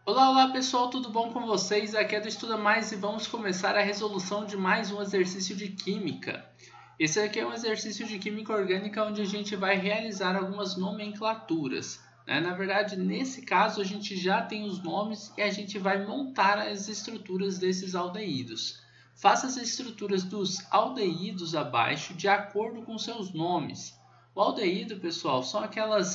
Olá, olá pessoal, tudo bom com vocês? Aqui é do Estuda Mais e vamos começar a resolução de mais um exercício de Química. Esse aqui é um exercício de Química Orgânica onde a gente vai realizar algumas nomenclaturas. Na verdade, nesse caso a gente já tem os nomes e a gente vai montar as estruturas desses aldeídos. Faça as estruturas dos aldeídos abaixo de acordo com seus nomes. O aldeído, pessoal, são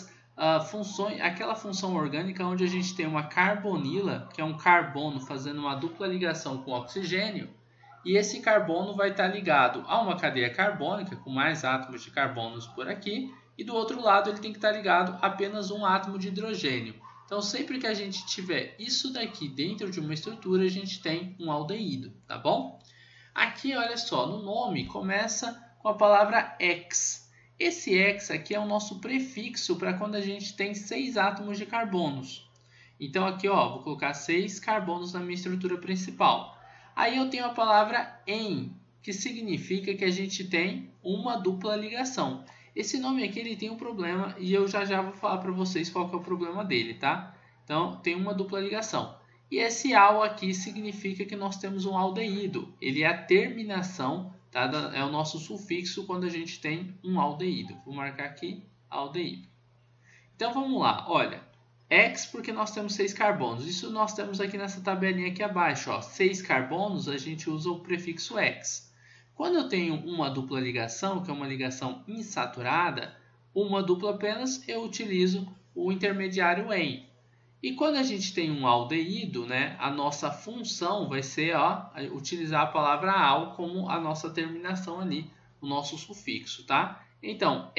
aquela função orgânica onde a gente tem uma carbonila, que é um carbono fazendo uma dupla ligação com oxigênio, e esse carbono vai estar ligado a uma cadeia carbônica com mais átomos de carbonos por aqui, e do outro lado ele tem que estar ligado a apenas um átomo de hidrogênio. Então sempre que a gente tiver isso daqui dentro de uma estrutura, a gente tem um aldeído, tá bom? Aqui, olha só, no nome começa com a palavra X. Esse X aqui é o nosso prefixo para quando a gente tem 6 átomos de carbonos. Então aqui, ó, vou colocar 6 carbonos na minha estrutura principal. Aí eu tenho a palavra "en", que significa que a gente tem uma dupla ligação. Esse nome aqui ele tem um problema e eu já vou falar para vocês qual que é o problema dele, tá? Então tem uma dupla ligação. E esse "al" aqui significa que nós temos um aldeído. Ele é a terminação, tá? É o nosso sufixo quando a gente tem um aldeído. Vou marcar aqui aldeído. Então vamos lá, olha. X porque nós temos 6 carbonos. Isso nós temos aqui nessa tabelinha aqui abaixo. Ó. 6 carbonos, a gente usa o prefixo X. Quando eu tenho uma dupla ligação, que é uma ligação insaturada, uma dupla apenas, eu utilizo o intermediário "en". E quando a gente tem um aldeído, né, a nossa função vai ser utilizar a palavra "al" como a nossa terminação ali, o nosso sufixo, tá? Então,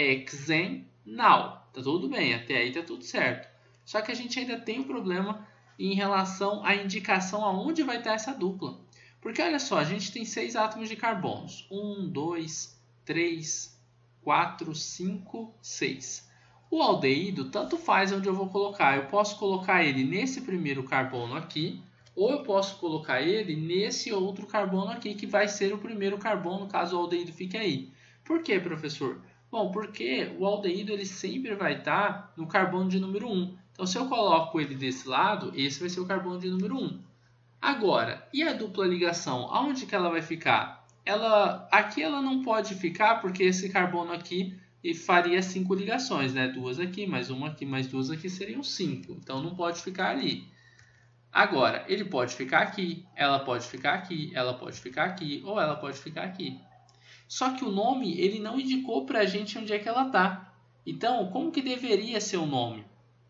hexenal. Tá tudo bem, até aí tá tudo certo. Só que a gente ainda tem um problema em relação à indicação aonde vai estar essa dupla. Porque olha só, a gente tem 6 átomos de carbonos. 1, 2, 3, 4, 5, 6. O aldeído, tanto faz onde eu vou colocar. Eu posso colocar ele nesse primeiro carbono aqui, ou eu posso colocar ele nesse outro carbono aqui, que vai ser o primeiro carbono, caso o aldeído fique aí. Por quê, professor? Bom, porque o aldeído ele sempre vai estar no carbono de número 1. Então, se eu coloco ele desse lado, esse vai ser o carbono de número 1. Agora, e a dupla ligação? Aonde que ela vai ficar? Aqui ela não pode ficar porque esse carbono aqui faria 5 ligações, né? 2 aqui, mais uma aqui, mais 2 aqui seriam 5. Então não pode ficar ali. Agora, ele pode ficar aqui, ela pode ficar aqui, ela pode ficar aqui, ou ela pode ficar aqui. Só que o nome, ele não indicou para a gente onde é que ela está. Então, como que deveria ser o nome?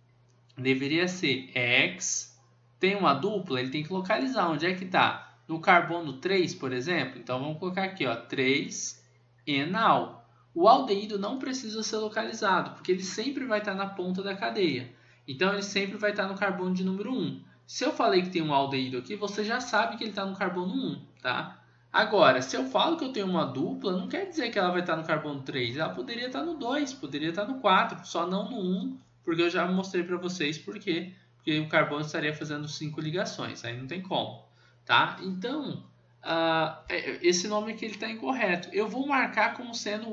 Deveria ser X, tem uma dupla, ele tem que localizar onde é que está. No carbono 3, por exemplo, então vamos colocar aqui, ó, 3-enal. O aldeído não precisa ser localizado, porque ele sempre vai estar na ponta da cadeia. Então, ele sempre vai estar no carbono de número 1. Se eu falei que tem um aldeído aqui, você já sabe que ele está no carbono 1, tá? Agora, se eu falo que eu tenho uma dupla, não quer dizer que ela vai estar no carbono 3. Ela poderia estar no 2, poderia estar no 4, só não no 1, porque eu já mostrei para vocês por quê. Porque o carbono estaria fazendo 5 ligações, aí não tem como, tá? Então, esse nome aqui está incorreto. Eu vou marcar como sendo o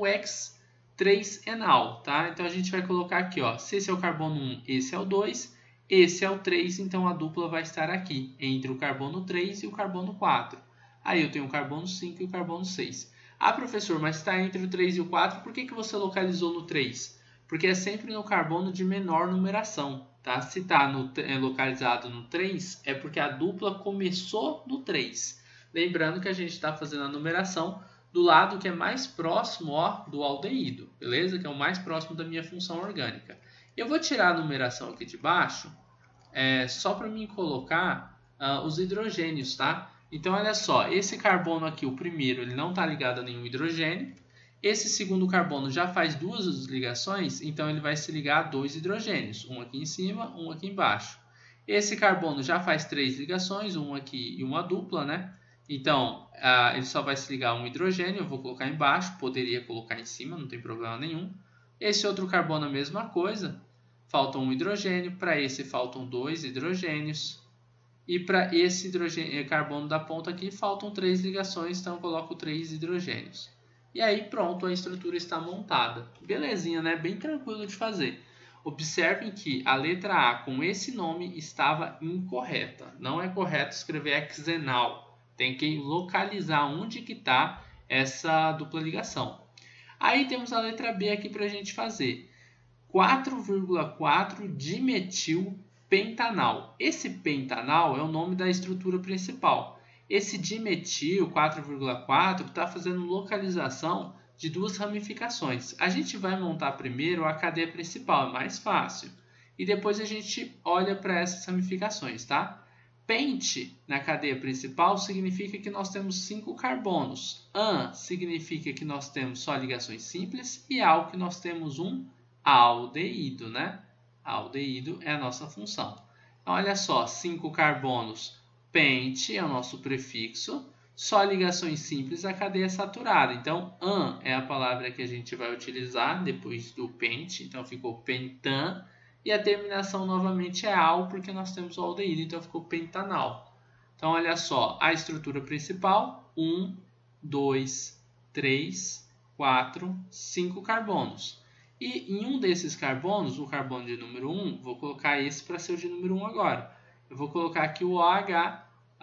X3-enal, tá? Então a gente vai colocar aqui, ó, se esse é o carbono 1, esse é o 2, esse é o 3, então a dupla vai estar aqui, entre o carbono 3 e o carbono 4. Aí eu tenho o carbono 5 e o carbono 6. Ah, professor, mas está entre o 3 e o 4, por que você localizou no 3? Porque é sempre no carbono de menor numeração. Tá? Se está localizado no 3, é porque a dupla começou no 3. Lembrando que a gente está fazendo a numeração do lado que é mais próximo do aldeído, beleza? Que é o mais próximo da minha função orgânica. Eu vou tirar a numeração aqui de baixo, só para mim colocar os hidrogênios, tá? Então, olha só, esse carbono aqui, o primeiro, ele não está ligado a nenhum hidrogênio. Esse segundo carbono já faz 2 ligações, então ele vai se ligar a 2 hidrogênios, um aqui em cima, um aqui embaixo. Esse carbono já faz 3 ligações, um aqui e uma dupla, né? Então, ele só vai se ligar a um hidrogênio, eu vou colocar embaixo, poderia colocar em cima, não tem problema nenhum. Esse outro carbono a mesma coisa, falta um hidrogênio, para esse faltam 2 hidrogênios. E para esse carbono da ponta aqui faltam 3 ligações, então eu coloco 3 hidrogênios. E aí pronto, a estrutura está montada. Belezinha, né? Bem tranquilo de fazer. Observem que a letra A com esse nome estava incorreta. Não é correto escrever hexenal. Tem que localizar onde que está essa dupla ligação. Aí temos a letra B aqui para a gente fazer. 4,4 dimetilpentanal. Esse pentanal é o nome da estrutura principal. Esse dimetil 4,4 está fazendo localização de duas ramificações. A gente vai montar primeiro a cadeia principal, é mais fácil. E depois a gente olha para essas ramificações, tá? Pente na cadeia principal significa que nós temos 5 carbonos. An significa que nós temos só ligações simples. E al que nós temos um aldeído, né? Aldeído é a nossa função. Então, olha só, 5 carbonos, pente é o nosso prefixo. Só ligações simples, a cadeia saturada. Então, an é a palavra que a gente vai utilizar depois do pente. Então, ficou pentan. E a terminação novamente é al, porque nós temos o aldeído. Então, ficou pentanal. Então, olha só. A estrutura principal, 1, 2, 3, 4, 5 carbonos. E em um desses carbonos, o carbono de número 1, vou colocar esse para ser o de número 1 agora. Eu vou colocar aqui o OH.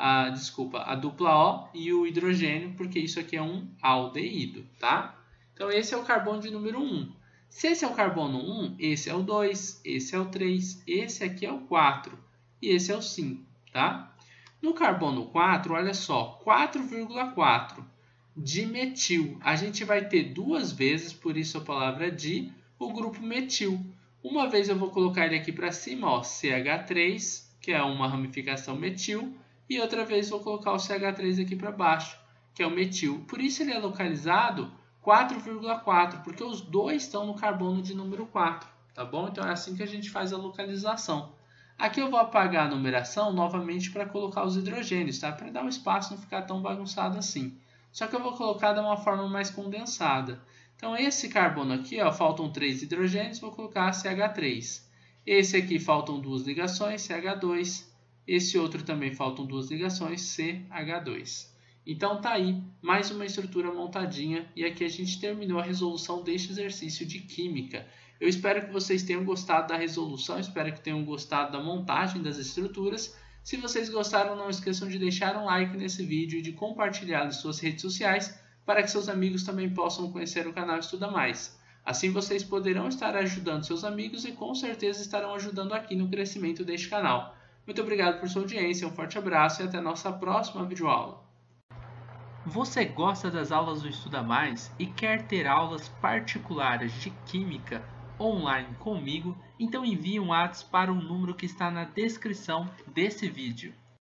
A dupla O e o hidrogênio, porque isso aqui é um aldeído, tá? Então, esse é o carbono de número 1. Se esse é o carbono 1, esse é o 2, esse é o 3, esse aqui é o 4 e esse é o 5, tá? No carbono 4, olha só, 4,4 dimetil. A gente vai ter duas vezes, por isso a palavra di, o grupo metil. Uma vez eu vou colocar ele aqui para cima, ó, CH3, que é uma ramificação metil. E outra vez vou colocar o CH3 aqui para baixo, que é o metil. Por isso ele é localizado 4,4, porque os dois estão no carbono de número 4, tá bom? Então é assim que a gente faz a localização. Aqui eu vou apagar a numeração novamente para colocar os hidrogênios, tá? Para dar um espaço, não ficar tão bagunçado assim. Só que eu vou colocar de uma forma mais condensada. Então esse carbono aqui, ó, faltam 3 hidrogênios, vou colocar CH3. Esse aqui faltam 2 ligações, CH2. Esse outro também faltam 2 ligações, CH2. Então tá aí mais uma estrutura montadinha e aqui a gente terminou a resolução deste exercício de química. Eu espero que vocês tenham gostado da resolução, espero que tenham gostado da montagem das estruturas. Se vocês gostaram, não esqueçam de deixar um like nesse vídeo e de compartilhar nas suas redes sociais para que seus amigos também possam conhecer o canal Estuda Mais. Assim vocês poderão estar ajudando seus amigos e com certeza estarão ajudando aqui no crescimento deste canal. Muito obrigado por sua audiência, um forte abraço e até a nossa próxima videoaula. Você gosta das aulas do Estuda Mais e quer ter aulas particulares de Química online comigo? Então envie um WhatsApp para o número que está na descrição desse vídeo.